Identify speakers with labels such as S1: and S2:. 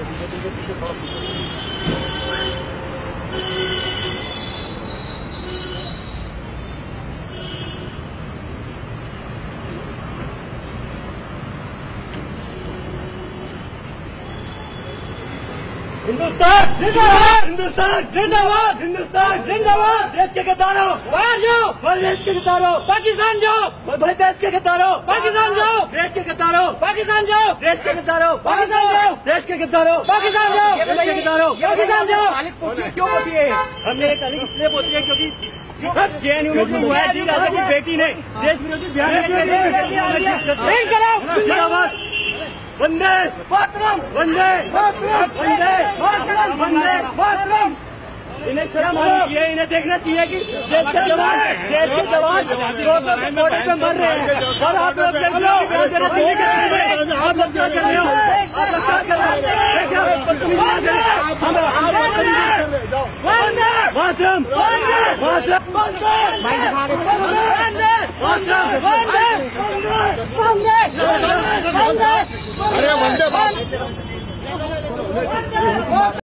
S1: हिंदुस्तान जिंदाबाद, हिंदुस्तान जिंदाबाद, हिंदुस्तान जिंदाबाद। देश के गद्दारों बाहर जाओ, देश के गद्दारों पाकिस्तान जाओ, भाई देश के गद्दारों पाकिस्तान जाओ, देश के गद्दारों पाकिस्तान जाओ, देश के गद्दारों पाकिस्तान जाओ, देश के गद्दारों पाकिस्तान जाओ, देश के गद्दारों पाकिस्तान जाओ। क्यों होती है? हमने एक तारीख इसलिए बोलती है क्योंकि जेएनयू में जो हुआ है राजा की बेटी ने देश विरोधी जिंदाबाद वंदे मातरम, वंदे मातरम, वंदे मातरम, वंदे मातरम। इन्हें शर्म आनी चाहिए, इन्हें देखना चाहिए कि देश के जवान बॉर्डर पे मर रहे हैं और आप लोग देख लो आप लोग क्या कर रहे हो, आप लोग क्या कर रहे हो। अरे वंदे